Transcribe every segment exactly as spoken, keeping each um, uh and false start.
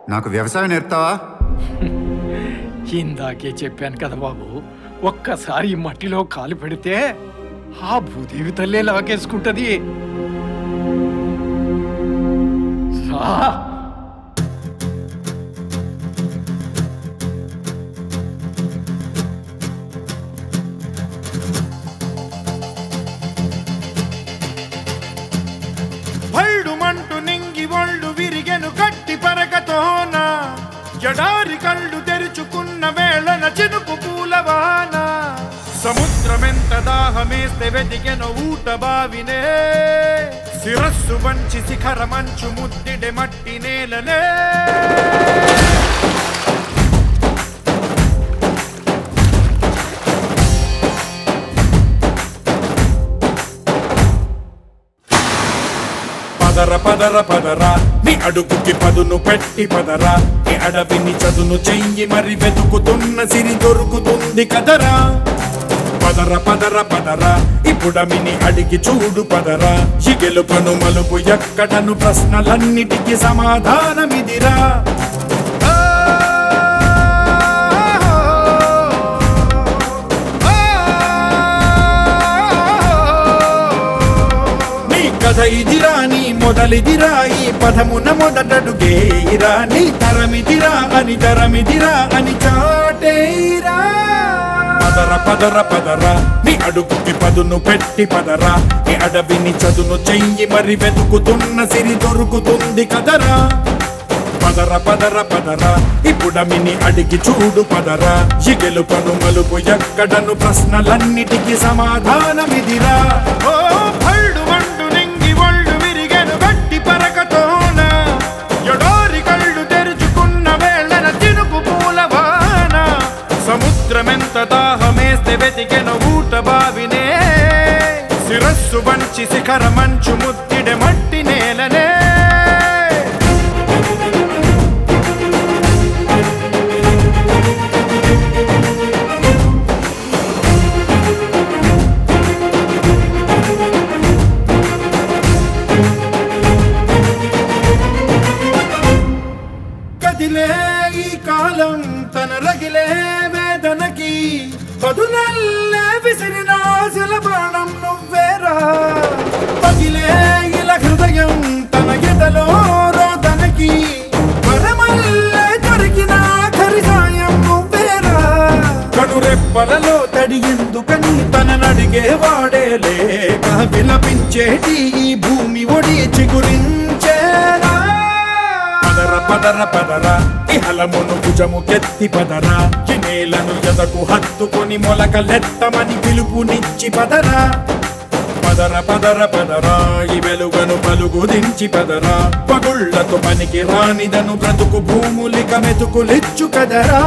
నాకు వ్యవసాయం నేర్పుతావా? ఇందాకే చెప్పాను కదా బాబు, ఒక్కసారి మట్టిలో కాలు పెడితే ఆ భూదేవి తల్లే లాగేసుకుంటది. భైడుమంటూ నింగి ఒళ్ళు విరిగెను గట్టి పరగతోన, ఎడారి కళ్ళు తెరుచుకున్న వేళన చినుకు పూలవాన, సముద్రమెంత దాహమేస్తే వెతికెను ఊట బావినే, శిరస్సు వంచి శిఖర మంచు ముద్దిడె మట్టి నేలనే. పదర పదర పదరా నీ అడుగుకి పదును పెట్టి పదరా, ఈ అడవిని చదును చెయ్యి మరి వెతుకుతున్న సిరి దొరుకుతుంది కదరా. పదర పదర పదరా ఇప్పుడమిని అడిగి చూడు పదరా, ఈ గెలుపను మలుపు ఎక్కడను ప్రశ్నలన్నిటికీ సమాధానమిదిరా. కథ ఇదిరా నీ మొదలిదిరా, ఈ పదమున మొదటడుగేయిరా, నీ తరమిదిరా అని తరమిదిరా అని చాటేరా. పదర పదర పదరా నీ అడుగుకి పదును పెట్టి పదరా, ఈ అడవిని చదును చెయ్యి మరి వెతుకుతున్న సిరి దొరుకుతుంది కదరా. పదర పదర పదరా ఇప్పుడమిని అడిగి చూడు పదరా, ఈ గెలుపను మలుపు ఎక్కడను ప్రశ్నలన్నిటికీ సమాధానమిదిరా. ఓ భైడు వండు నింగి ఒళ్ళు విరిగెను గట్టి పరకతోన, ఎడారి కళ్ళు తెరుచుకున్న వేళన చినుకు పూలవాన, సముద్రమెంత దాహమేస్తే వెతికెను ఊట బావినే, శిరస్సు వంచి శిఖర మంచు ముద్దిడె మట్టి నేలనే. కదిలే ఈ కాలం తన రగిలే వేదనకి, పదునల్లే విసిరిన ఆశల బాణం నువ్వేరా. పగిలే ఇలా హృదయం తన ఎదలో రోదనకి, పరమల్లే దొరికిన ఆఖరి సాయం నువ్వేరా. కడురెప్పలలో తడి ఎందుకని తన నడిగే వాడే లేక, విలపించేటి ఈ భూమి ఒడి చిగురించేరా. పదర పదర పదరా ఇహలమును భుజము కెత్తి పదరా, ఈ నేలను ఎదకు హత్తుకొని మొలకలెత్తమని పిలుపునిచ్చి పదరా. పదర పదర పదరా ఈ వెలుగను పలుగు దించి పదరా, పగుళ్లతో పనికి రానిదను బ్రతుకు భూములిక మెతుకులిచ్చు కదరా.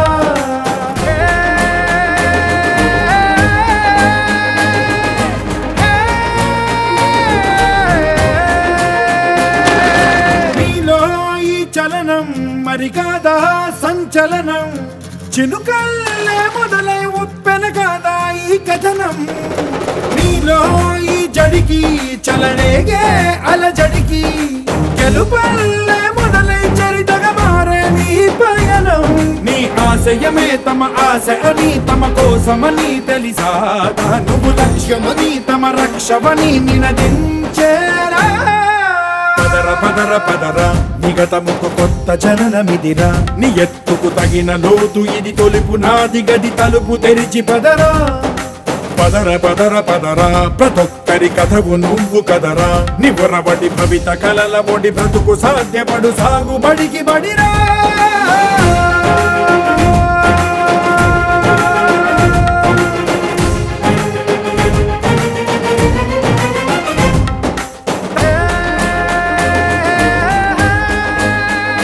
చలనం మరి కాదా సంచలనం, చినుకల్లే మొదలై ఉప్పెన కాదా ఈ కథనం. నీలో ఈ జడికి చలనేగే అలజడికి, గెలుపల్లే మొదలై చరితగా మారే నీ పయనం. నీ ఆశయమే తమ ఆశ అని తమ కోసమని తెలిసా, నువ్వు లక్ష్యమని తమ రక్షవని నినదించేరా. పదర పదర పదరా నిగతముకు కొత్త జననమిదిరా, నీ ఎత్తుకు తగిన లోతు ఇది తొలుపు నాది గది తలుపు తెరిచి పదరా. పదర పదర పదరా ప్రతొక్కరి కథవు నువ్వు కదరా, నివరబడి భవిత కలల ఒడి బ్రతుకు సాధ్యపడు సాగుబడికి బడిరా.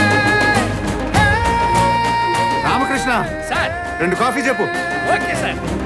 రెండు కాఫీ చెప్పు. Okay sir.